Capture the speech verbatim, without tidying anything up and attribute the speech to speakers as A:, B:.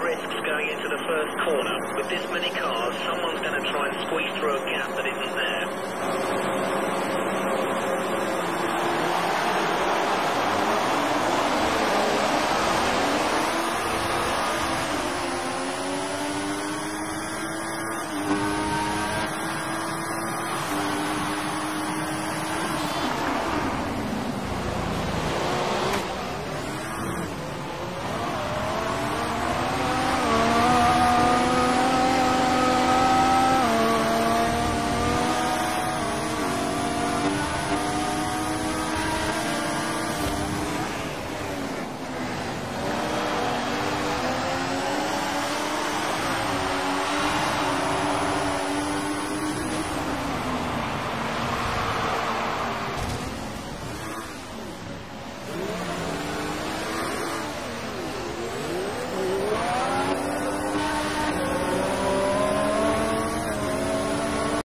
A: risks going into the first corner. With this many cars, someone's going to try and squeeze through a gap that isn't there.